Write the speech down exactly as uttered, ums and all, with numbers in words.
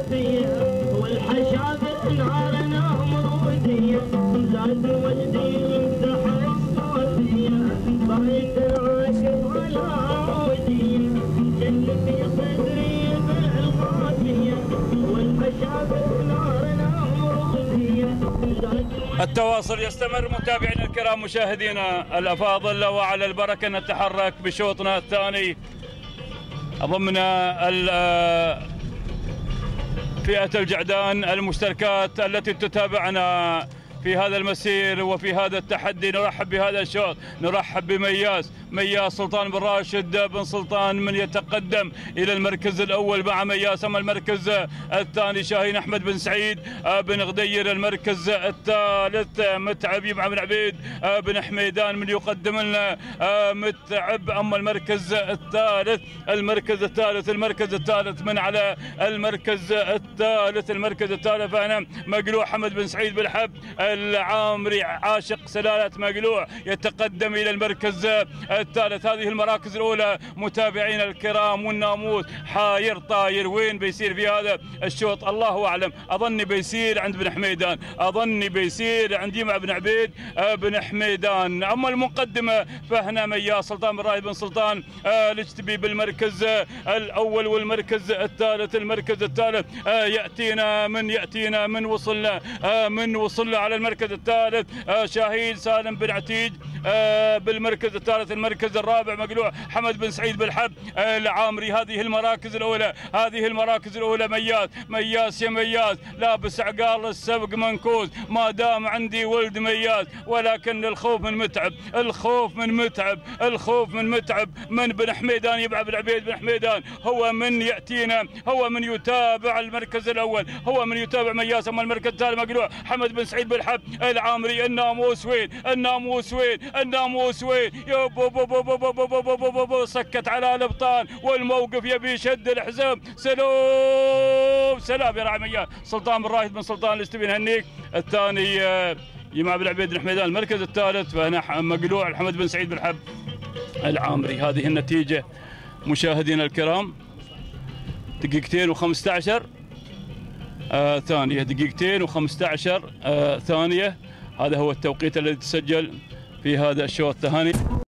فيا والحشاب نار نامرودية زاد وجدي يمدح الصوفية ضايت العاشق على عودية جل في صدري بالغافية والحشاب نار نامرودية. التواصل يستمر متابعينا الكرام مشاهدينا الافاضل، وعلى البركه نتحرك بشوطنا الثاني ضمن فئه الجعدان المشتركات التي تتابعنا في هذا المسير وفي هذا التحدي. نرحب بهذا الشوط، نرحب بمياس مياس سلطان بن راشد بن سلطان من يتقدم الى المركز الاول مع مياس. اما المركز الثاني شاهين احمد بن سعيد بن غدير. المركز الثالث متعب يمع بن عبيد بن حميدان من يقدم لنا متعب. اما المركز الثالث المركز الثالث المركز الثالث من على المركز الثالث المركز الثالث فهنا مقلوع حمد بن سعيد بالحب العامري عاشق سلالة مقلوع يتقدم إلى المركز الثالث. هذه المراكز الأولى متابعينا الكرام، والناموس حاير طاير وين بيصير في هذا الشوط الله أعلم. أظني بيصير عند بن حميدان، أظني بيصير عند يمع بن عبيد بن حميدان. أما المقدمة فهنا مياس سلطان بن راشد بن سلطان الاجتبي بالمركز الأول والمركز الثالث. المركز الثالث يأتينا من يأتينا من وصلنا من وصلنا على المركز الثالث شاهين سالم بن عتيج بالمركز الثالث. المركز الرابع مقلوع حمد بن سعيد بالحب العامري. هذه المراكز الاولى هذه المراكز الاولى مياس مياس يا مياس لابس عقال السبق منكوز ما دام عندي ولد مياس، ولكن الخوف من متعب الخوف من متعب الخوف من متعب من بن حميدان يبع بن عبيد بن حميدان هو من ياتينا هو من يتابع المركز الاول هو من يتابع مياس. اما المركز الثالث مقلوع حمد بن سعيد بالحب العامري. الناموس وين الناموس وين الناموس وين يا بو بو بو بو بو بو بو بو بو بو سكت على الابطال والموقف يبي يشد الحزام. سلام سلام يا رعميان سلطان بن راشد بن سلطان الاجتبي نهنيك. الثاني يمع بن عبيد بن حميدان. المركز الثالث فهنا مقلوع حمد بن سعيد بالحب العامري. هذه النتيجه مشاهدينا الكرام، دقيقتين وخمسة عشر آه ثانيه دقيقتين وخمسة عشر آه ثانيه. هذا هو التوقيت الذي تسجل في هذا الشوط الثاني.